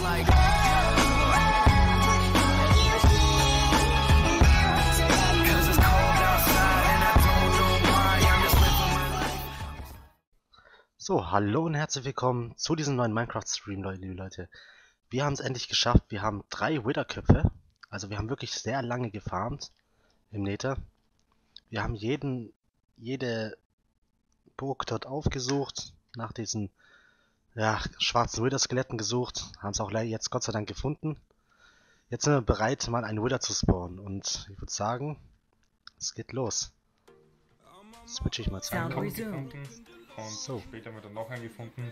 So, hallo und herzlich willkommen zu diesem neuen Minecraft-Stream, liebe Leute. Wir haben es endlich geschafft. Wir haben 3 Wither-Köpfe. Also wir haben wirklich sehr lange gefarmt im Nether. Wir haben jede Burg dort aufgesucht, nach diesen schwarzen Wither-Skeletten gesucht. Haben es auch jetzt Gott sei Dank gefunden. Jetzt sind wir bereit, mal einen Wither zu spawnen. Und ich würde sagen, es geht los. Switche ich mal zu. Und so. später haben wir dann noch einen gefunden.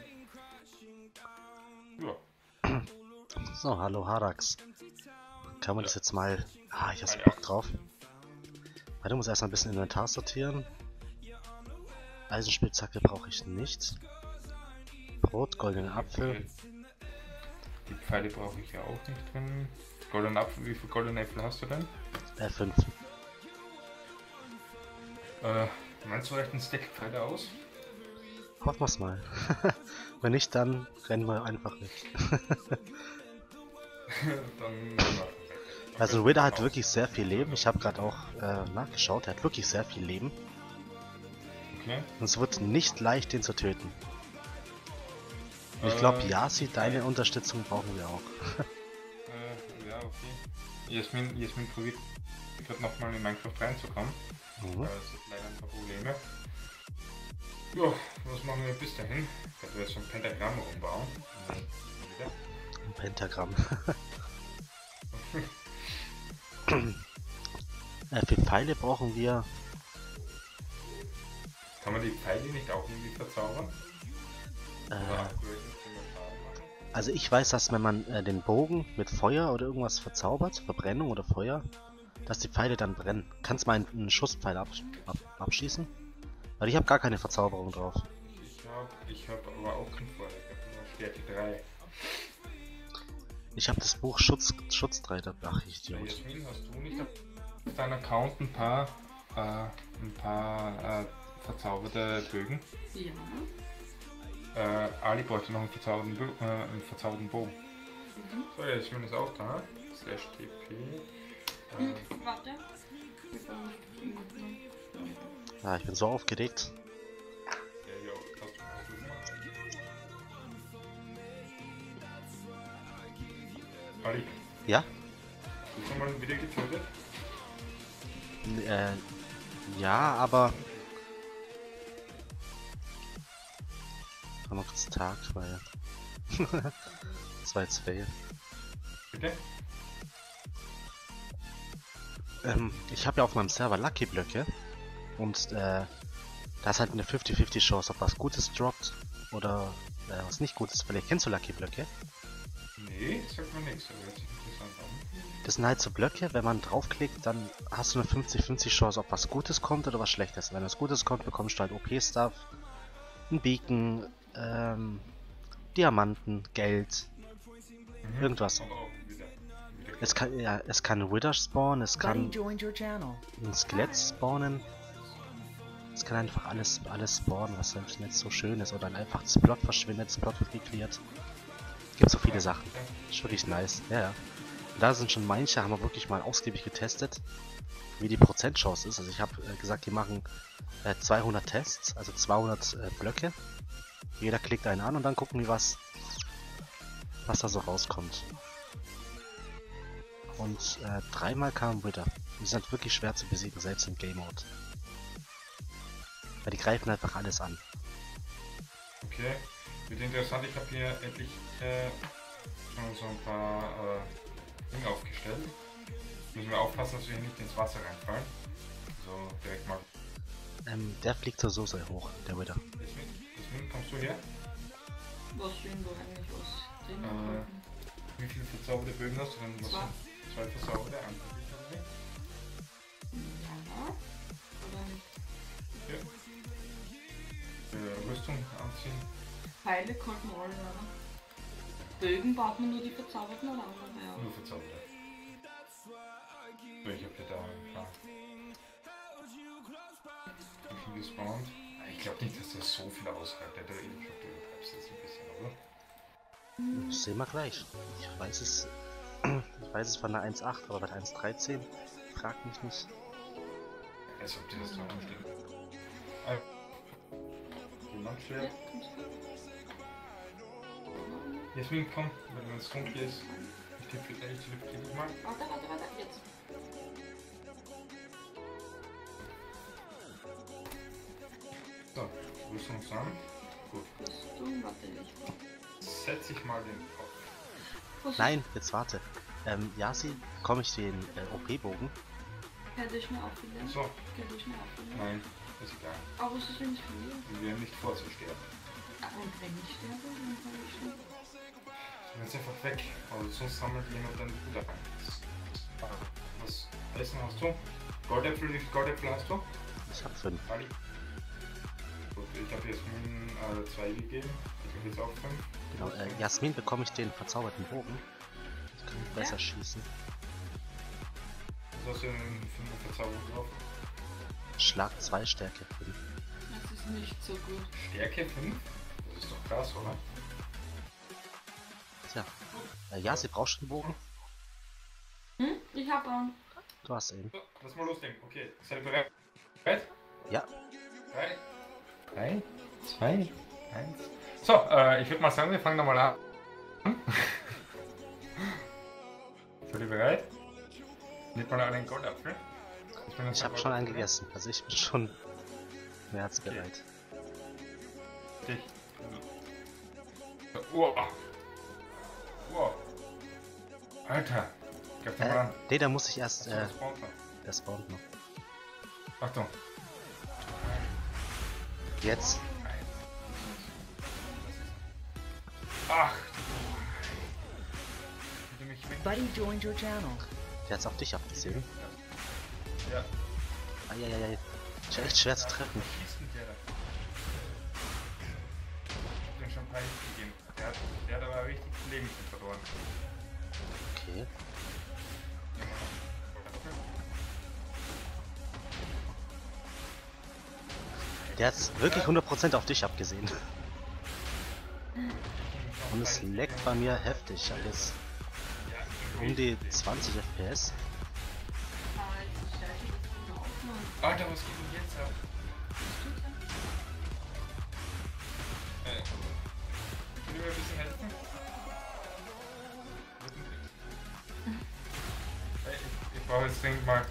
Ja. So, hallo Harax. Kann man das jetzt mal... ich habe Bock drauf. Warte, muss erstmal ein bisschen Inventar sortieren. Eisenspitzhacke brauche ich nicht. Brot, goldenen Apfel. Die Pfeile brauche ich ja auch nicht drin. Goldenen Apfel, wie viele goldene Äpfel hast du denn? 5. Meinst du reicht ein Stack Pfeile aus? Hoffen wir's mal. Wenn nicht, dann rennen wir einfach weg. Dann also ein Wither hat wirklich sehr viel Leben. Ich habe gerade auch nachgeschaut. Er hat wirklich sehr viel Leben. Okay. Und es wird nicht leicht, den zu töten. Und ich glaube, Yasi, deine Unterstützung brauchen wir auch. Ja, okay. Jasmin probiert gerade nochmal in Minecraft reinzukommen. Es hat leider ein paar Probleme. Ja, was machen wir bis dahin? Ich werde jetzt so ein Pentagramm umbauen. Ein Pentagramm. Für Pfeile brauchen wir... Kann man die Pfeile nicht auch irgendwie verzaubern? Also ich weiß, dass wenn man den Bogen mit Feuer oder irgendwas verzaubert, Verbrennung oder Feuer, dass die Pfeile dann brennen. Kannst du mal einen Schusspfeil abschießen? Weil ich habe gar keine Verzauberung drauf. Ich hab aber auch kein Feuer, ich habe nur Stärke 3. Ich habe das Buch Schutz 3 dabei. Ach, Idiot. Jasmin, hast du nicht auf deinem Account ein paar verzauberte Bögen? Ja. Ali bräuchte noch einen verzauberten Bogen. So, Jasmin ist auch da. /tp. Warte. Ich bin so aufgeregt. Ali, Ja? hast du schon mal wieder getötet? Ja, aber... noch kurz Tag, weil... das war jetzt fail. Bitte? Ich habe ja auf meinem Server Lucky Blöcke. Und da ist halt eine 50-50 Chance, ob was Gutes droppt oder was nicht Gutes. Vielleicht kennst du Lucky Blöcke? Nee, sagt mir nichts, aber hört sich interessant an. Das sind halt so Blöcke, wenn man draufklickt, dann hast du eine 50-50 Chance, ob was Gutes kommt oder was Schlechtes. Wenn was Gutes kommt, bekommst du halt OP-Stuff, ein Beacon, Diamanten, Geld, irgendwas. Aber auch wieder. Es kann ein Wither spawnen, es kann ein Skelett spawnen. Es kann einfach alles spawnen, was halt nicht so schön ist. Oder einfach das Plot verschwindet, das Plot wird geklärt. Gibt so viele Sachen. Ist wirklich nice. Ja. Und da sind schon manche, haben wir wirklich mal ausgiebig getestet, wie die Prozentchance ist. Also ich habe gesagt, die machen 200 Tests, also 200 Blöcke. Jeder klickt einen an und dann gucken die, was da so rauskommt. Und 3-mal kam Wither. Die sind wirklich schwer zu besiegen, selbst im Game Mode. Weil die greifen einfach alles an. Okay, wird interessant. Ich habe hier endlich schon so ein paar Dinge aufgestellt. Müssen wir aufpassen, dass wir hier nicht ins Wasser reinfallen. So direkt mal. Der fliegt so sehr hoch, der Wither. Jasmin, kommst du her? Was sehen wir eigentlich was drin? Wie viele verzauberte Bögen hast du denn? Was sind 2 verzauberte? Ja. Oder nicht? Ja. Rüstung anziehen. Pfeile konnten wir alle, oder? Bögen braucht man nur die verzauberten oder andere? Ja. Nur verzauberte. So, ich hab dir da ein paar. Wie viel gespawnt? Ich glaube nicht, dass das so viel ausreicht. Der übertreibst jetzt ein bisschen, oder? Das sehen wir gleich. Ich weiß es von der 1.8, aber bei der 1.13 fragt mich nicht. Als ob die das da rumsteht. Jemand schwer? Jasmin, komm, wenn es dunkel ist. Ich telefoniere mal. Warte, jetzt. So, Rüstung zusammen. Gut. Rüstung, warte, ich. Setz ich mal den Kopf. Nein, jetzt warte. Yasi, bekomme ich den OP-Bogen? Hätte ich mir aufgelegt. So. Hätte ich mir aufgelegt. Nein, ist egal. Aber es ist ja nicht viel. Wir werden nicht vor zu sterben. Und wenn ich sterbe, dann kann ich schon. Dann ist einfach weg. Also sonst sammelt jemand dann wieder rein. Was Essen hast du? Goldäpfel, wie viele Goldäpfel hast du? Ich habe 5. Ali? Gut, ich habe Jasmin 2 gegeben. Ich habe jetzt auch 5. Genau, Jasmin, bekomme ich den verzauberten Bogen? Ich kann besser schießen. Was hast du denn für eine Verzauberung drauf? Schlag 2, Stärke 5. Das ist nicht so gut. Stärke 5? Das ist doch krass, oder? Tja. Yasi, brauchst du den Bogen? Ich hab einen. Du hast ihn. So, lass mal loslegen. Okay, seid ihr bereit? Bereit? Ja. 3, 2, 1. So, ich würde mal sagen, wir fangen nochmal an. Seid ihr bereit? Nehmt mal einen Goldapfel. Ich habe schon einen gegessen, also ich bin schon mehr als bereit. Okay. Wow. Wow. Alter. Greif den mal an. Nee, da muss ich erst, Der spawnt noch. der spawnt noch. Achtung. Jetzt. Ach. Bitte mich weg. Buddy joined your channel. Der hat's auf dich abgesehen. Ja. Eieiei. Ist ja echt schwer zu treffen. Was schießt denn der da? Ich hab den schon peinlich gegeben. Der hat aber richtig Leben verloren. Okay. Der hat's wirklich 100% auf dich abgesehen. Und es leckt bei mir heftig. Alles um die 20 FPS. Alter, was geht denn jetzt ab? Könnt ihr mir ein bisschen helfen? Hey, ich brauche jetzt dringend mal.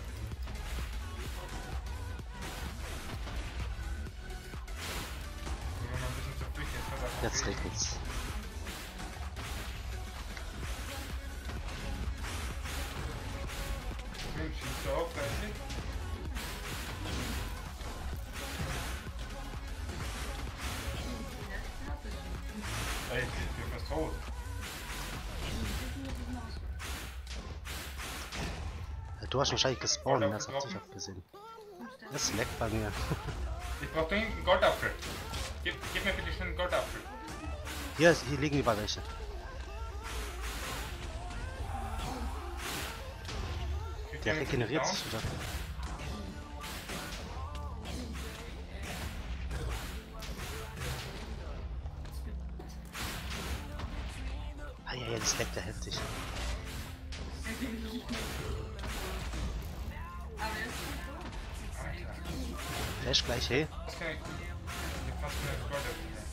Ein bisschen zur Küche. Jetzt regnet's. Schießt du auch gleich? Ey, ich bin fast tot. Du hast wahrscheinlich gespawnt, das hat sich abgesehen. Das leckt bei mir. Ich brauche dringend einen Goldapfel. Gib mir bitte schnell einen Goldapfel. Hier liegen überall welche. Der regeneriert sich wieder. Ja, das leckt ja heftig. Flash gleich, hey. Okay. Ich hab fast einen Goldapfel.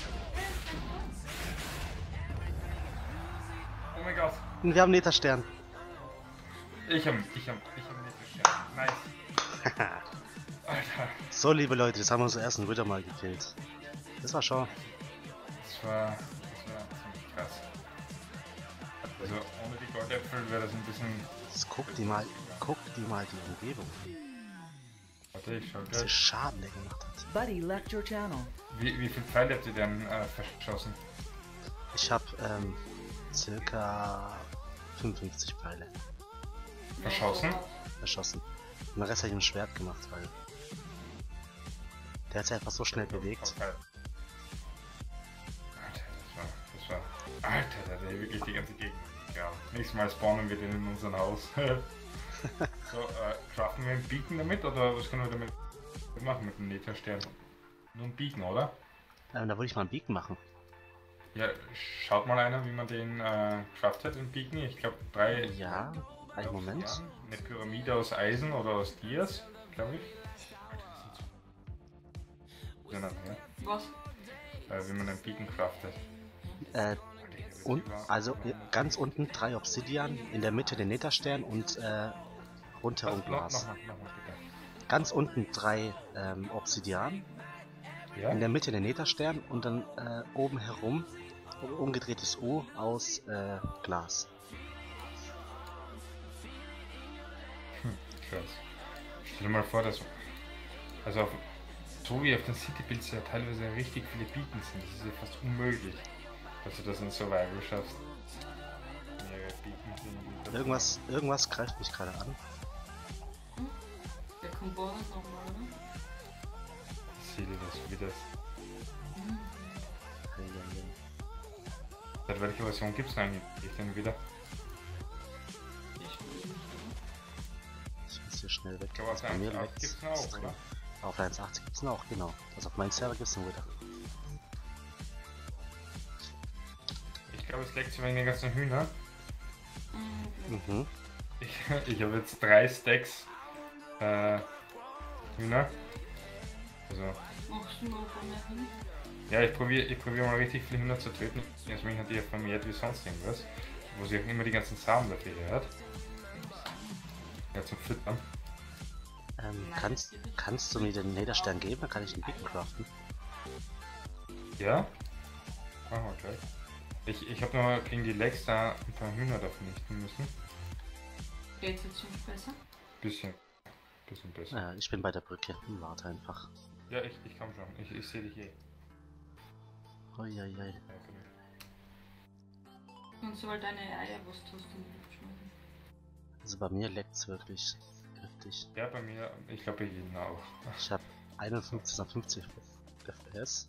Oh mein Gott. Und wir haben einen Netherstern. Ich hab nicht geschafft. Nice. Alter. So, liebe Leute, jetzt haben wir unseren ersten Wither mal gekillt. Das war schon. Das war ziemlich krass. Also ohne die Goldäpfel wäre das ein bisschen. Jetzt guck die mal die Umgebung. Warte, ich schau Wie viel gleich. Schaden der gemacht hat. Buddy left your channel. Wie viel Pfeile habt ihr denn verschossen? Ich habe circa 55 Pfeile Verschossen? verschossen. Und den Rest habe ich mit dem Schwert gemacht, weil der hat sich einfach so schnell bewegt. Okay. Alter, das war. Alter, da hat er wirklich die ganze Gegend. Ja, nächstes Mal spawnen wir den in unserem Haus. So, craften wir einen Beacon damit oder was können wir damit machen mit dem Netherstern? Nur ein Beacon, oder? Da würde ich mal einen Beacon machen. Ja, schaut mal einer, wie man den craftet, den Beacon. Ich glaube 3. Ja, einen Moment. Ja, eine Pyramide aus Eisen oder aus Dias, glaube ich. Ja, ja. Was? Wie man einen Beacon craftet. Und also ganz unten 3 Obsidian, in der Mitte den Netherstern und rundherum Glas. Nochmal bitte. Ganz unten 3 Obsidian, Ja? in der Mitte den Netherstern und dann oben herum umgedrehtes O aus Glas. Krass. Stell dir mal vor, dass. Also, so wie auf den Citybuilds ja teilweise richtig viele Beacons sind, das ist ja fast unmöglich, dass du das in Survival schaffst. Mehrere Beacons in Irgendwas greift mich gerade an. Der Komfort ist nochmal, oder? Ich sehe das, wie das. Eieiei. Seit welcher Version gibt es eigentlich denn wieder? Ich spiele nicht, oder? Ich muss hier schnell weg. Ich glaube, auf Bei mir 1.8 leckt's gibt es auch, extrem. oder? Auf 1.8 gibt es noch, genau. Also auf meinem Server gibt es wieder. Ich glaube, es leckt so wegen den ganzen Hühner. Mhm. Ich habe jetzt 3 Stacks Hühner. Also, Machst du mal von mir hin? ja, ich probier mal richtig viele Hühner zu töten. Jasmin hat die ja vermehrt wie sonst irgendwas. Wo sie auch immer die ganzen Samen dafür her hat. Ja, zum Füttern. Kannst du mir den Netherstern geben? Dann kann ich den Beacon craften. Ja? Machen wir gleich. Ich habe nur gegen die Legs da ein paar Hühner da vernichten müssen. Geht's jetzt schon besser? Bisschen besser. Ich bin bei der Brücke. Warte einfach. Ja, ich komm schon. Ich sehe dich eh. Uiuiui. Ja, genau. Und sobald deine Eier, was tust du nicht schmecken? Also bei mir leckt's wirklich heftig. Ja, bei mir, ich glaube bei jedem auch. Ich habe 51 nach 50 FPS.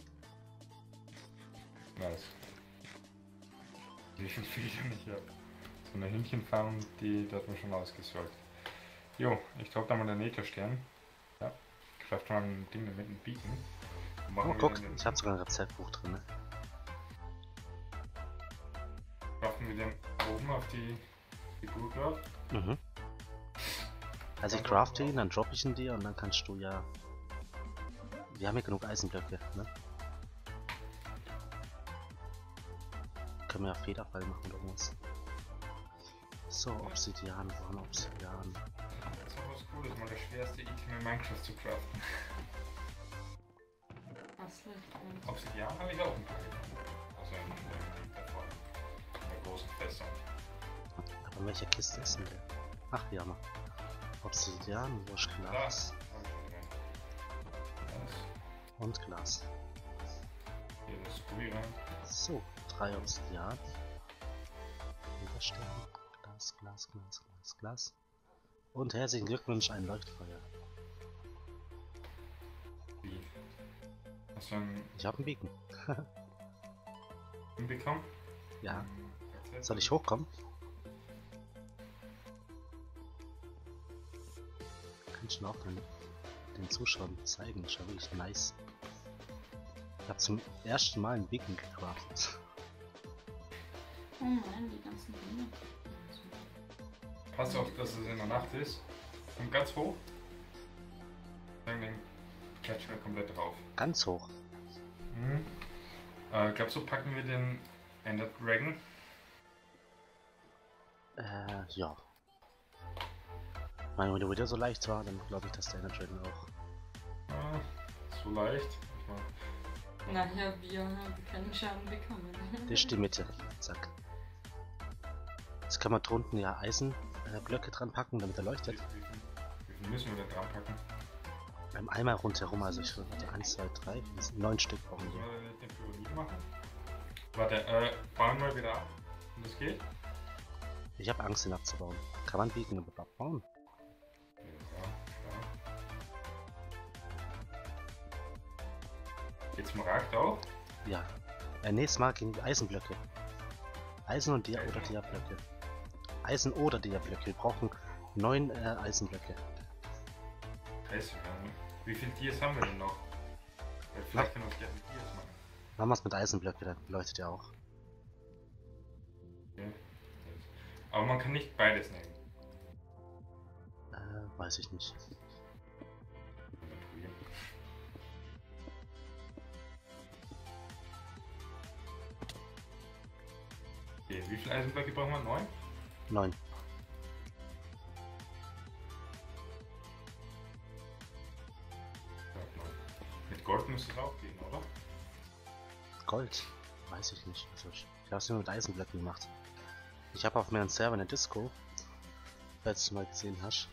Nice. Wie viel Filter ich habe. So eine Hähnchenfarm, die hat mir schon ausgesorgt. Jo, ich glaube da mal den Netherstern. Ja, ich craft mal ein Ding mit dem Beacon. Oh, guck, ich habe sogar ein Rezeptbuch drin. Ne? Craften wir den oben auf die Figur drauf. Mhm. Also ich crafte ihn, dann droppe ich ihn dir und dann kannst du ja... Wir haben ja genug Eisenblöcke, ne? Können wir ja Federfall machen oder irgendwas. So, Obsidian, wo haben wir Obsidian? Das ist auch was Cooles, mal das schwerste Item in Minecraft zu craften. Was läuft? Obsidian habe ich auch ein paar gefunden. Also in der Form. In der großen Fässer. Aber in welcher Kiste ist denn der? Ach, hier haben wir. Obsidian, wo ist Glas? Da habe ich schon drin. Und Glas. Hier das Sprüh rein. So, 3 Obsidian. Widerstellen. Glas. Und herzlichen Glückwunsch, ein Leuchtfeuer. Wie? Hast du einen Ich habe einen Beacon. bekommen? Ja. Soll ich hochkommen? Kannst du auch den Zuschauern zeigen, das ist ja wirklich nice. Ich habe zum ersten Mal einen Beacon gecraftet. Oh nein, die ganzen Dinge. Pass auf, dass es in der Nacht ist. Und ganz hoch. Dann den klatschen wir komplett drauf. Ganz hoch. Mhm. Glaubst du, packen wir den Ender Dragon? Ja. Ich meine, wenn der wieder so leicht war, dann glaube ich, dass der Ender Dragon auch. So leicht. Nachher, wir haben keinen Schaden bekommen. Das ist die Mitte. Zack. Jetzt kann man drunten ja Eisenblöcke dran packen, damit er leuchtet. Wie viel müssen wir da dran packen? Einmal rundherum, also ich würde 1, 2, 3, 9 Stück brauchen Sollen wir. wir den Pyramide machen? Warte, bauen wir wieder ab. Und das geht? Ich habe Angst, ihn abzubauen. Kann man Beacon überhaupt abbauen? Ja. Geht Smaragd auch? Ja. Nächstes Mal gegen die Eisenblöcke. Eisen und oder Dia-Blöcke. Eisen oder Dia-Blöcke. Wir brauchen 9 Eisenblöcke. Scheiße, wie viele Tiers haben wir denn noch? Weil vielleicht können wir es gerne mit Tiers machen. Machen wir es mit Eisenblöcke, dann leuchtet ja auch. Okay. Aber man kann nicht beides nehmen. Weiß ich nicht. Okay, wie viele Eisenblöcke brauchen wir? 9? 9. Mit Gold müsste es auch gehen, oder? Gold? Weiß ich nicht. Also ich habe es nur mit Eisenblöcken gemacht. Ich habe auf meinem Server eine Disco, falls du mal gesehen hast.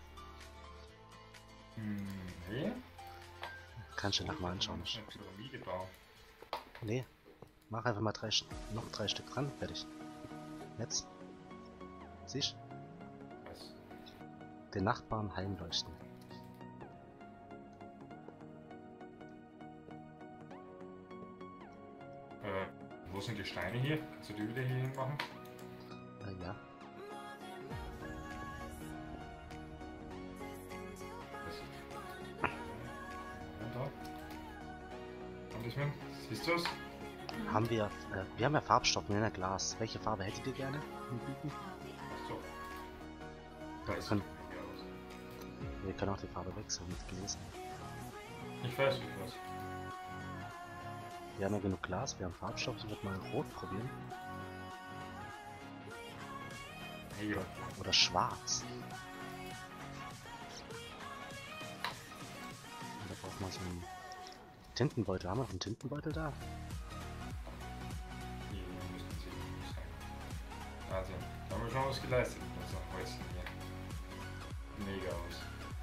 Nee. Kannst du nachher mal anschauen. Ich eine Pyramide bauen. Nee. Mach einfach mal noch 3 Stück dran, fertig. Jetzt. Siehst du? Was? Den Nachbarn heimleuchten. Wo sind die Steine hier? Kannst du die wieder hier hin machen? Ja. Da. Und ich meine, siehst du es? Haben wir haben ja Farbstoff in der Glas. Welche Farbe hättet ihr gerne? Achso. Wir können auch die Farbe wechseln mit Gläsern. Ich weiß. Wir haben ja genug Glas, wir haben Farbstoff, ich würde mal rot probieren. Hey, oder schwarz. Und da braucht man so einen Tintenbeutel. Haben wir noch einen Tintenbeutel da? hier müssten sie nicht sein. Also, da haben wir schon was geleistet mit unserem Häuschen hier. Mega aus.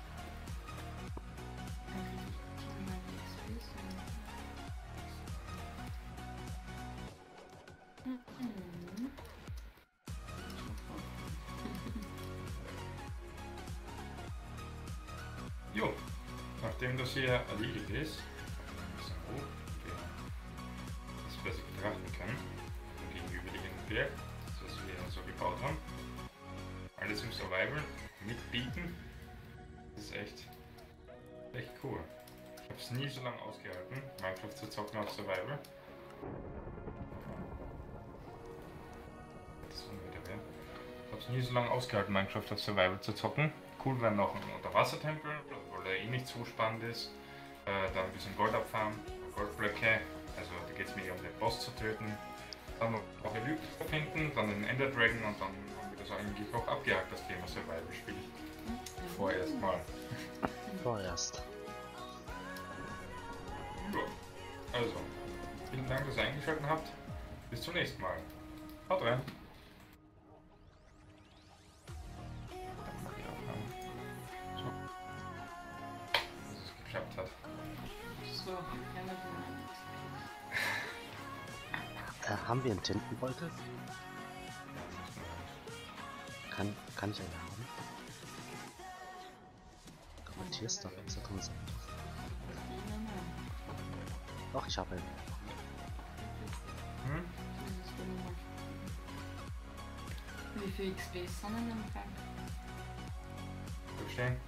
Jo, nachdem das hier erledigt ist, ein bisschen hoch, das besser betrachten kann, vom gegenüberliegenden Berg, das was wir so gebaut haben. Alles im Survival mitbieten. Das ist echt cool. Ich habe es nie so lange ausgehalten, Minecraft zu zocken auf Survival. Ich habe es nie so lange ausgehalten, Minecraft auf Survival zu zocken. Cool wäre noch ein Unterwassertempel, weil er eh nicht zu spannend ist. Dann ein bisschen Gold abfarmen, Goldblöcke, also da geht es mir um den Boss zu töten. Dann noch Elytra finden, dann den Ender Dragon und dann haben wir das eigentlich auch abgehakt, das Thema Survival Spiel. Vorerst mal. Vorerst. Ja. Also, vielen Dank, dass ihr eingeschaltet habt. Bis zum nächsten Mal. Haut rein. Hat. So, haben wir einen Tintenbeutel? Kann ich einen haben? Kommentierst doch, ist da drin sein. Doch, ich habe einen. Wie viel XP ist denn in dem Fall? Verstehen?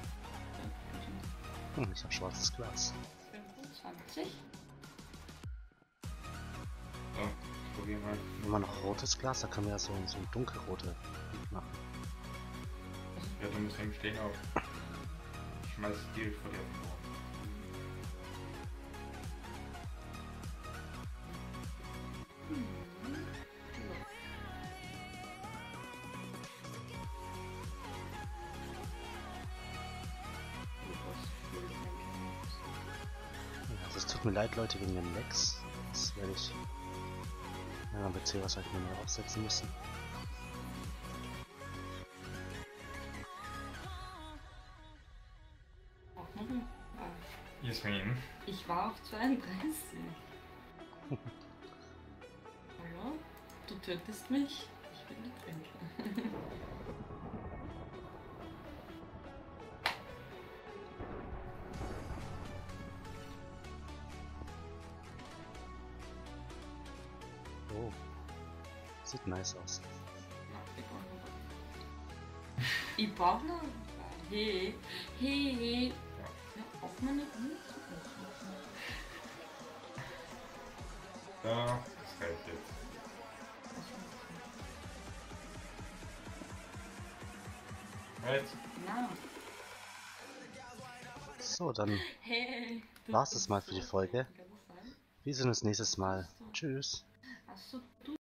Ich habe schwarzes Glas. 25. So, probier mal. Wenn man noch rotes Glas, da können wir ja so ein dunkelrote machen. Ja, du musst eben stehen auf. Ich schmeiß die vor dir vor. Tut mir leid, Leute, wegen den Lags. Das werde ich am PC wahrscheinlich mal aufsetzen müssen. Auch noch ein Jasmin. Ich war auf 32. Hallo? Du tötest mich? Ich will nicht trinken. Oh. Sieht nice aus. Ich brauch noch. Hey. Ja, auch mal nicht. So, das reicht jetzt. Right. Na. So, dann Hey. war's das mal für die Folge. Wir sehen uns nächstes Mal. Tschüss. Achso,